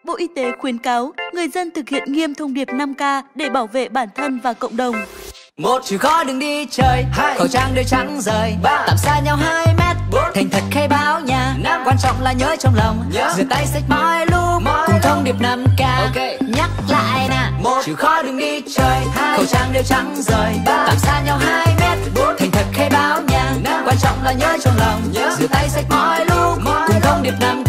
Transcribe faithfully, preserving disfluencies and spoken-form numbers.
Bộ Y tế khuyến cáo người dân thực hiện nghiêm thông điệp năm K để bảo vệ bản thân và cộng đồng. Một chịu khó đừng đi chơi, hai khẩu trang đeo trắng rời, ba tạm xa nhau hai mét, bốn thành thật khai báo nhà, năm quan trọng là nhớ trong lòng, nhớ. Rửa tay sạch mọi lúc, mọi cùng thông điệp năm K. Okay. Nhắc lại nè, một chịu khó đừng đi chơi, hai khẩu trang đeo trắng rời, ba tạm xa nhau hai mét, bốn thành thật khai báo nhà, năm quan trọng là nhớ trong lòng, nhớ. Rửa tay sạch mọi lúc, mọi cùng thông điệp năm K.